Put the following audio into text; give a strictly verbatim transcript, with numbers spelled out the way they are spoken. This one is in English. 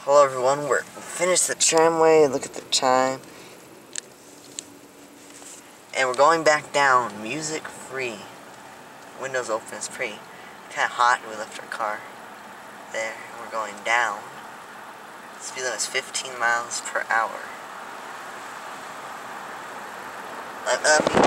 Hello everyone, we're finished the tramway, look at the time. And we're going back down, music free. Windows open, it's pretty kind of hot, we left our car there. And we're going down. Speed limit is fifteen miles per hour. Let, let me